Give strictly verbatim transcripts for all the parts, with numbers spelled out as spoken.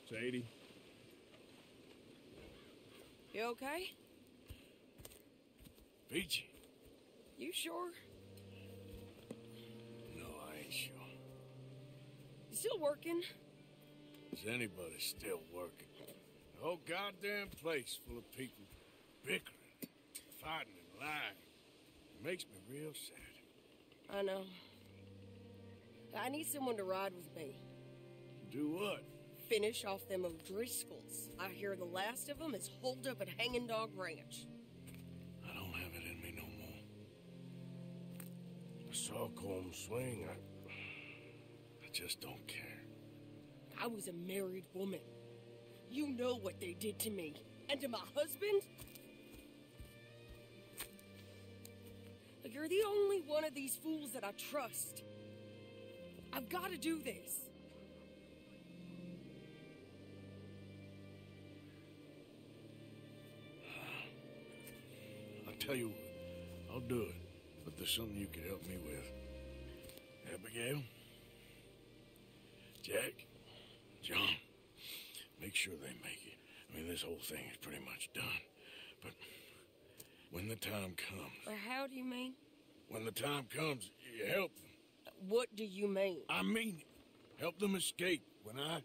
Sadie? You okay? Peachy? You sure? No, I ain't sure. You still working? Is anybody still working? The whole goddamn place full of people bickering, fighting, and lying. It makes me real sad. I know. I need someone to ride with me. Do what? Finish off them O'Driscolls. I hear the last of them is holed up at Hanging Dog Ranch. I don't have it in me no more. I saw Colm swing. I... I just don't care. I was a married woman. You know what they did to me. And to my husband? You're the only one of these fools that I trust. I've got to do this. I'll tell you what, I'll do it. But there's something you can help me with. Abigail? Jack? John? Make sure they make it. I mean, this whole thing is pretty much done. But when the time comes... Or how do you mean? When the time comes, you help them. What do you mean? I mean it. Help them escape. When I...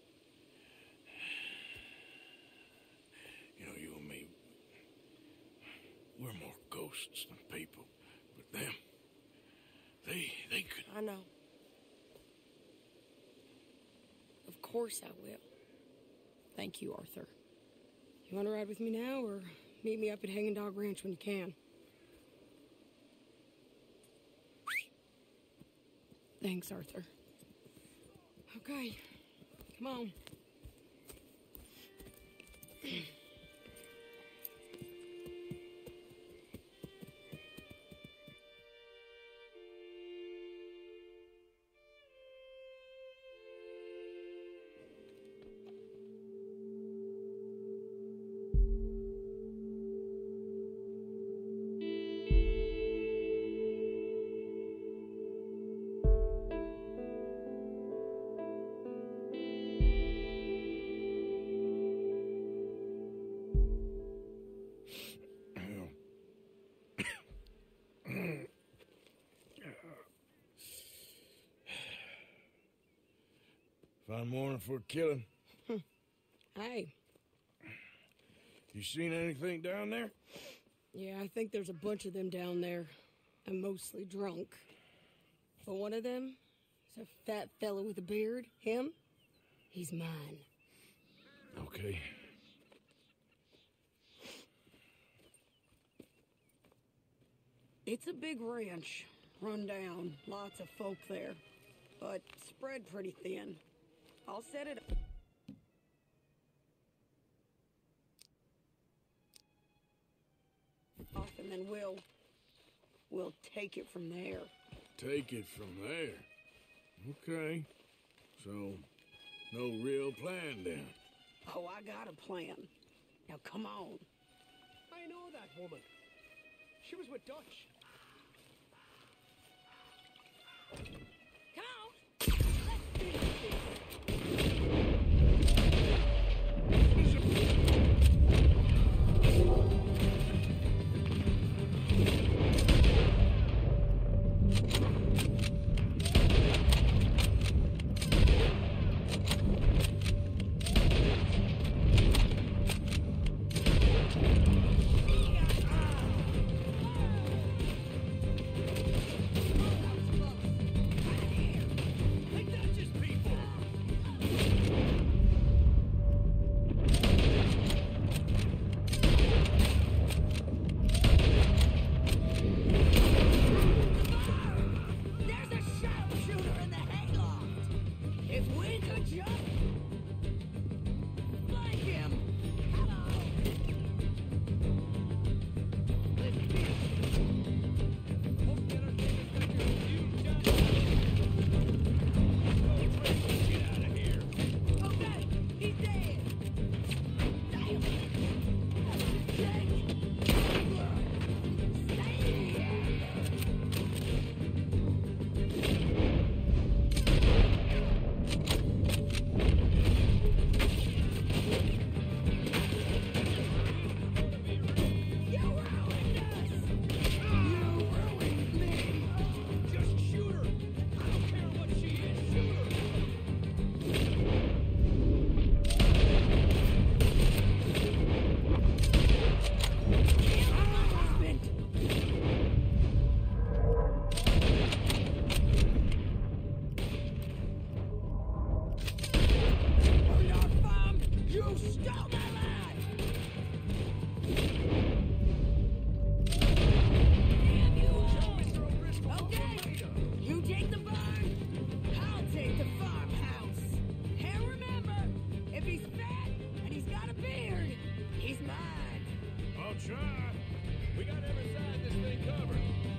You know, you and me, we're more ghosts than people. But them, they, they could... I know. Of course I will. Thank you, Arthur. You want to ride with me now, or meet me up at Hanging Dog Ranch when you can? Thanks, Arthur. Okay, come on. Fine morning for a killing. Hey. You seen anything down there? Yeah, I think there's a bunch of them down there. I'm mostly drunk. But one of them is a fat fella with a beard. Him, he's mine. Okay. It's a big ranch, run down, lots of folk there, but spread pretty thin. I'll set it up. Off and then we'll, we'll take it from there. Take it from there. Okay. So, no real plan then. Oh, I got a plan. Now come on. I know that woman. She was with Dutch. Come on! Let's finish this. try. We got every side of this thing covered.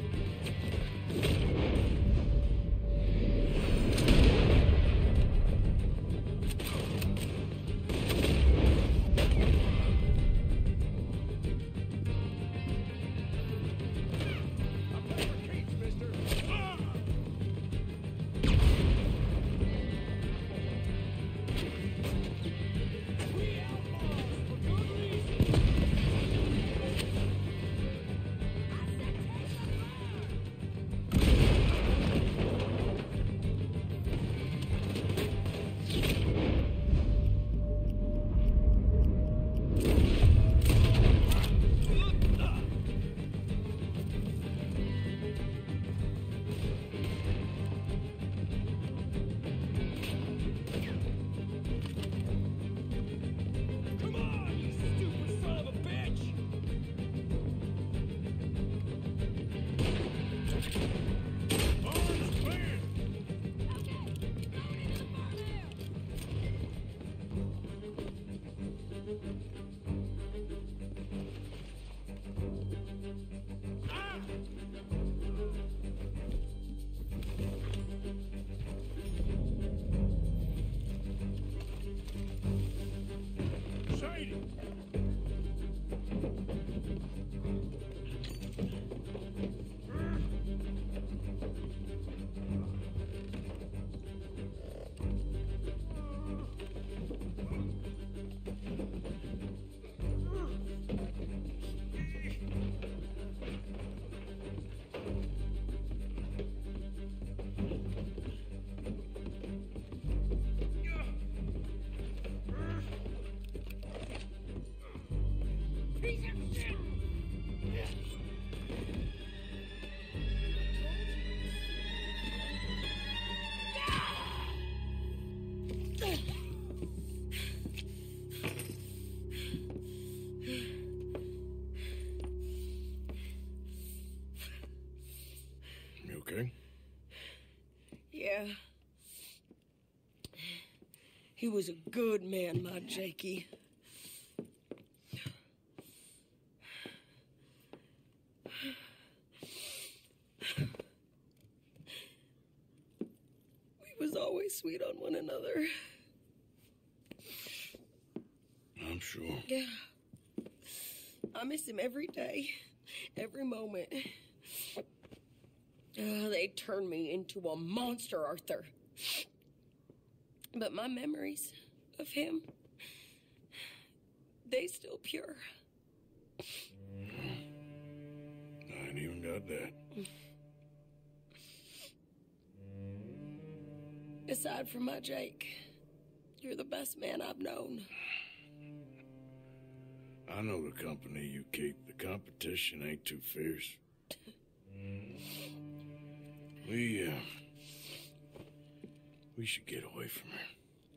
Okay? Yeah. He was a good man, my Jakey. We was always sweet on one another. I'm sure. Yeah. I miss him every day, every moment. Uh, they turned me into a monster, Arthur. But my memories of him, they still pure. I ain't even got that. Aside from my Jake, you're the best man I've known. I know the company you keep. The competition ain't too fierce. We, uh... We should get away from her.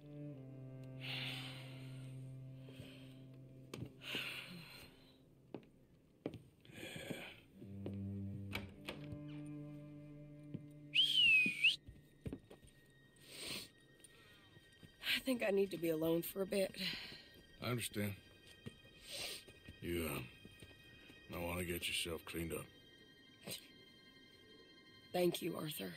I think I need to be alone for a bit. I understand. You, uh... might want to get yourself cleaned up. Thank you, Arthur.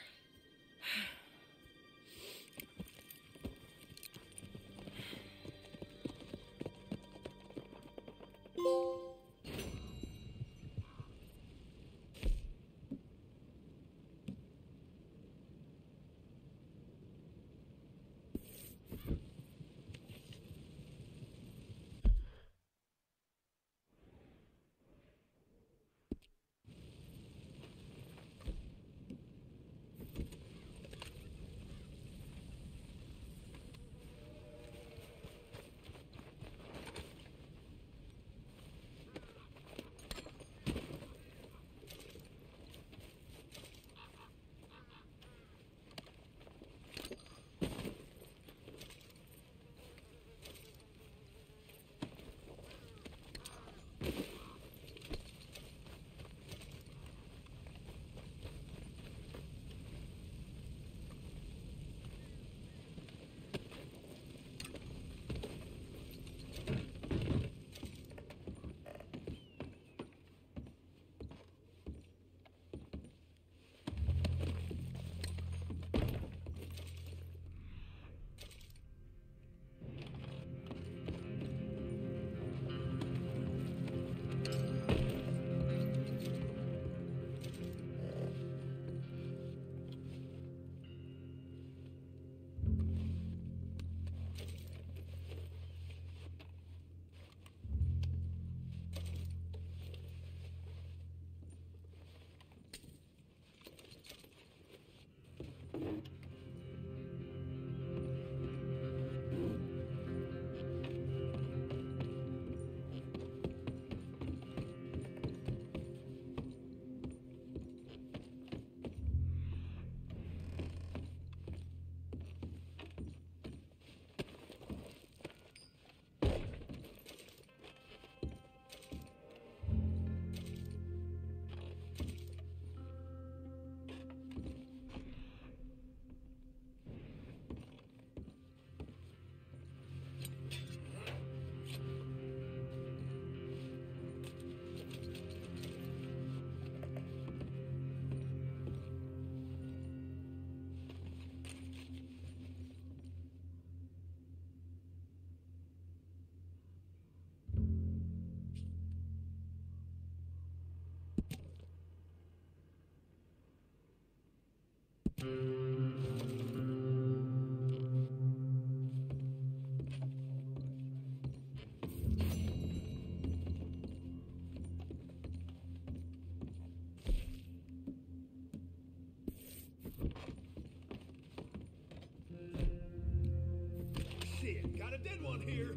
Shit, got a dead one here.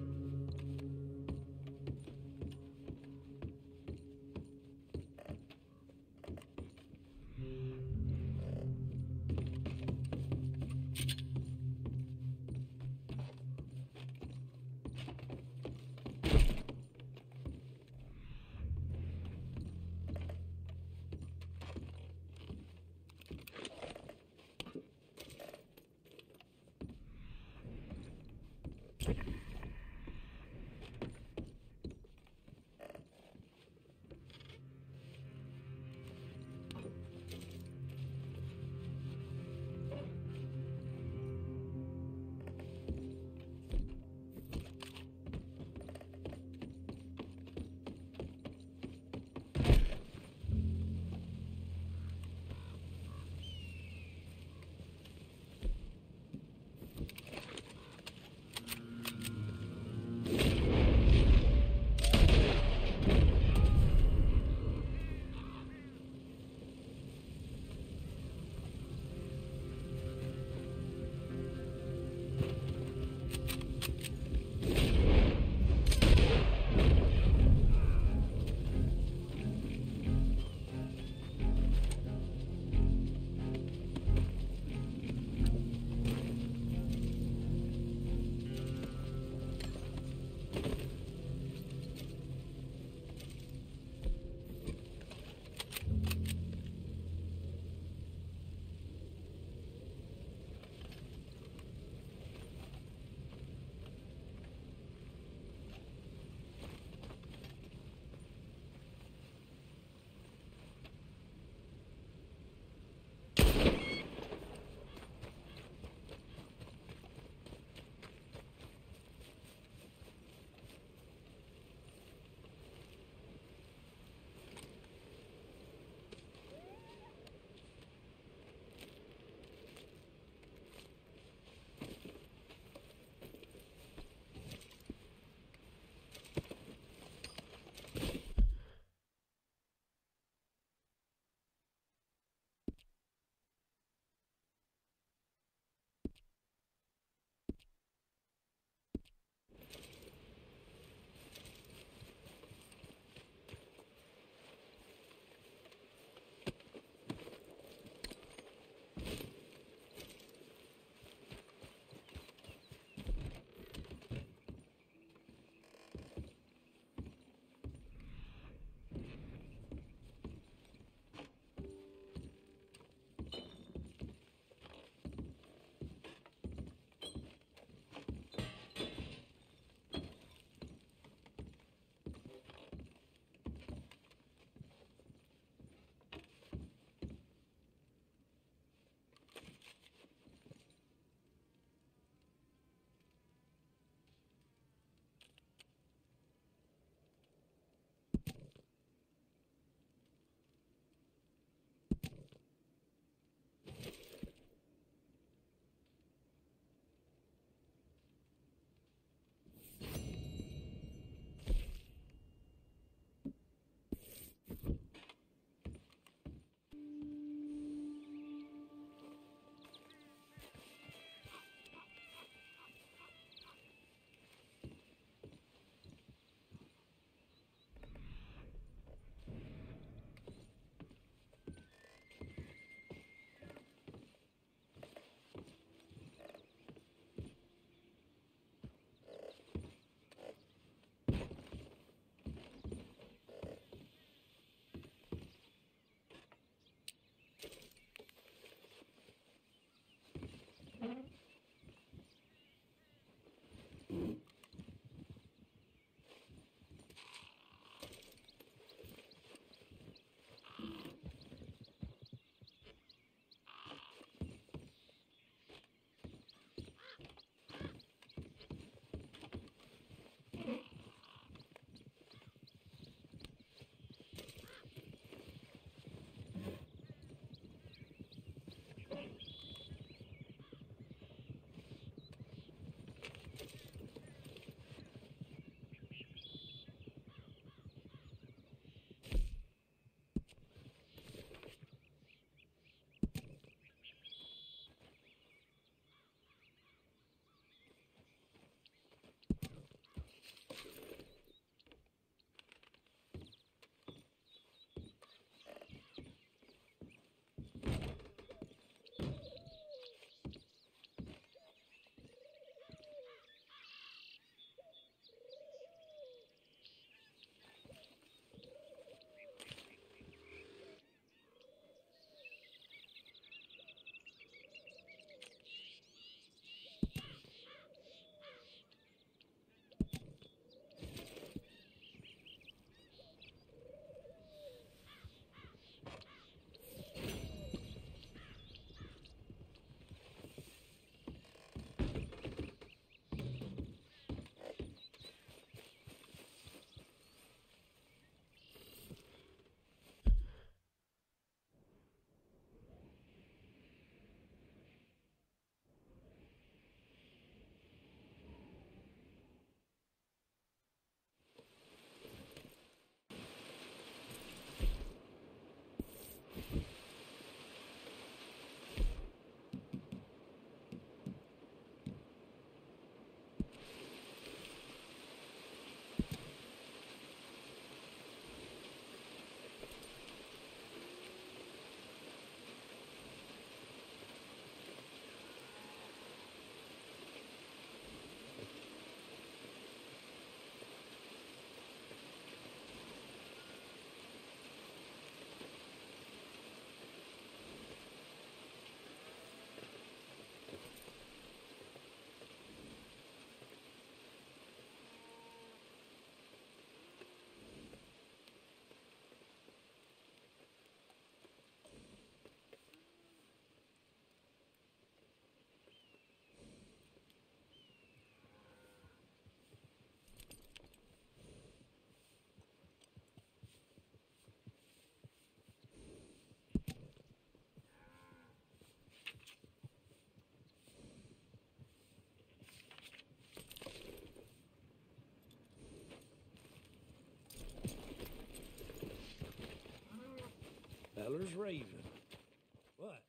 Feller's raving. What?